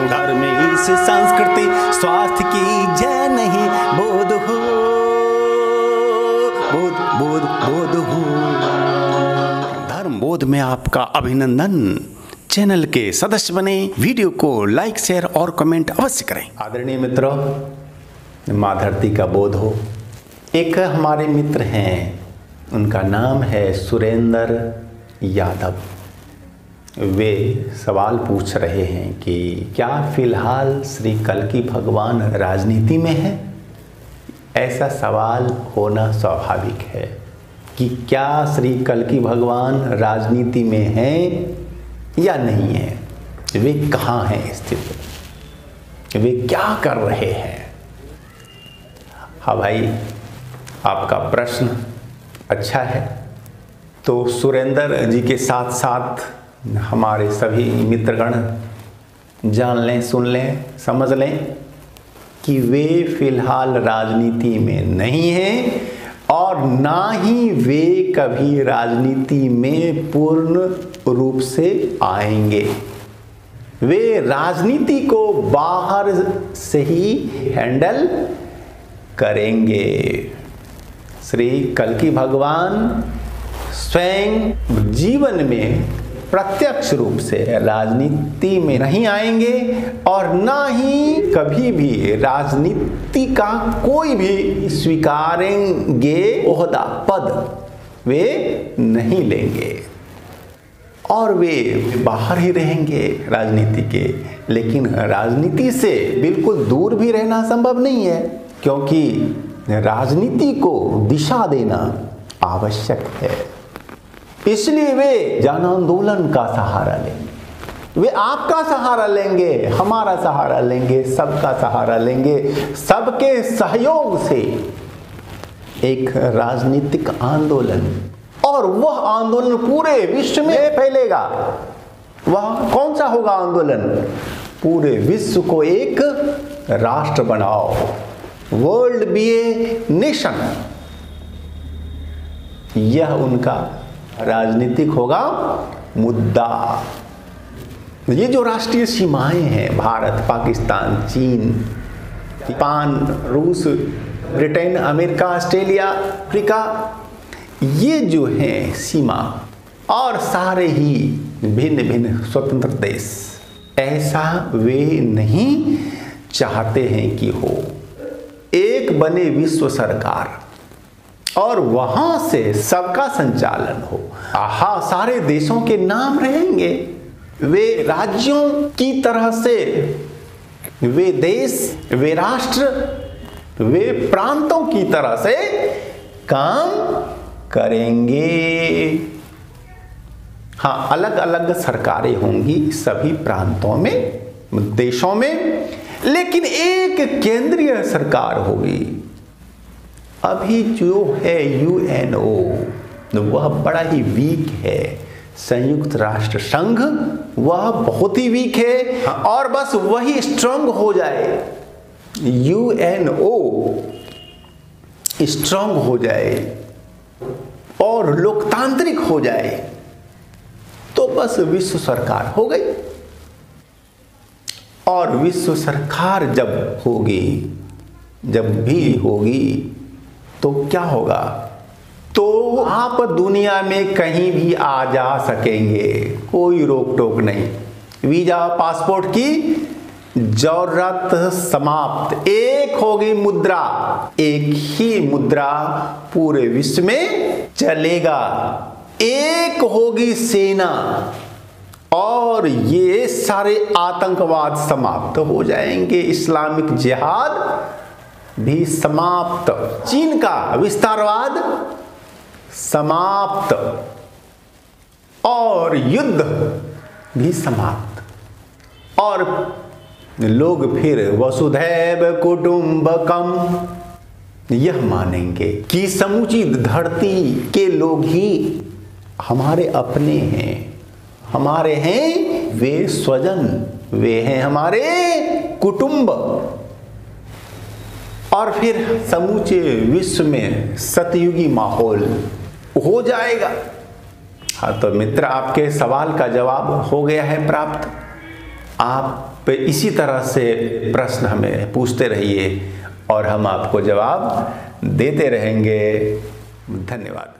धर्म इस संस्कृति स्वास्थ्य की जय नहीं बोध हो, बोध हो। धर्म बोध में आपका अभिनंदन। चैनल के सदस्य बने, वीडियो को लाइक शेयर और कमेंट अवश्य करें। आदरणीय मित्रों, माँ धरती का बोध हो। एक हमारे मित्र हैं, उनका नाम है सुरेंद्र यादव। वे सवाल पूछ रहे हैं कि क्या फिलहाल श्री कल्कि भगवान राजनीति में है। ऐसा सवाल होना स्वाभाविक है कि क्या श्री कल्कि भगवान राजनीति में हैं या नहीं है, वे कहाँ हैं स्थित, वे क्या कर रहे हैं। हाँ भाई, आपका प्रश्न अच्छा है। तो सुरेंद्र जी के साथ साथ हमारे सभी मित्रगण जान लें, सुन लें, समझ लें कि वे फिलहाल राजनीति में नहीं हैं और ना ही वे कभी राजनीति में पूर्ण रूप से आएंगे। वे राजनीति को बाहर से ही हैंडल करेंगे। श्री कल्कि भगवान स्वयं जीवन में प्रत्यक्ष रूप से राजनीति में नहीं आएंगे और ना ही कभी भी राजनीति का कोई भी स्वीकारेंगे ओहदा, पद वे नहीं लेंगे और वे बाहर ही रहेंगे राजनीति के। लेकिन राजनीति से बिल्कुल दूर भी रहना संभव नहीं है, क्योंकि राजनीति को दिशा देना आवश्यक है। इसलिए वे जन आंदोलन का सहारा लेंगे, वे आपका सहारा लेंगे, हमारा सहारा लेंगे, सबका सहारा लेंगे। सबके सहयोग से एक राजनीतिक आंदोलन, और वह आंदोलन पूरे विश्व में फैलेगा। वह कौन सा होगा आंदोलन? पूरे विश्व को एक राष्ट्र बनाओ, वर्ल्ड बी ए नेशन। यह उनका राजनीतिक होगा मुद्दा। ये जो राष्ट्रीय सीमाएं हैं, भारत, पाकिस्तान, चीन, जापान, रूस, ब्रिटेन, अमेरिका, ऑस्ट्रेलिया, अफ्रीका, ये जो हैं सीमा, और सारे ही भिन्न भिन्न स्वतंत्र देश, ऐसा वे नहीं चाहते हैं कि हो। एक बने विश्व सरकार और वहां से सबका संचालन हो। हाँ, सारे देशों के नाम रहेंगे, वे राज्यों की तरह से, वे देश, वे राष्ट्र, वे प्रांतों की तरह से काम करेंगे। हाँ, अलग अलग सरकारें होंगी सभी प्रांतों में, देशों में, लेकिन एक केंद्रीय सरकार होगी। अभी जो है यूएनओ, वह बड़ा ही वीक है। संयुक्त राष्ट्र संघ, वह बहुत ही वीक है, और बस वही स्ट्रांग हो जाए, यूएनओ स्ट्रांग हो जाए और लोकतांत्रिक हो जाए, तो बस विश्व सरकार हो गई। और विश्व सरकार जब होगी, जब भी होगी, तो क्या होगा? तो आप दुनिया में कहीं भी आ जा सकेंगे, कोई रोक टोक नहीं। वीजा पासपोर्ट की जरूरत समाप्त। एक होगी मुद्रा, एक ही मुद्रा पूरे विश्व में चलेगा। एक होगी सेना, और ये सारे आतंकवाद समाप्त हो जाएंगे। इस्लामिक जिहाद भी समाप्त, चीन का विस्तारवाद समाप्त, और युद्ध भी समाप्त। और लोग फिर वसुधैव कुटुंबकम यह मानेंगे कि समूची धरती के लोग ही हमारे अपने हैं, हमारे हैं वे स्वजन, वे हैं हमारे कुटुंब। और फिर समूचे विश्व में सतयुगी माहौल हो जाएगा। हाँ, तो मित्र, आपके सवाल का जवाब हो गया है प्राप्त। आप तो इसी तरह से प्रश्न हमें पूछते रहिए और हम आपको जवाब देते रहेंगे। धन्यवाद।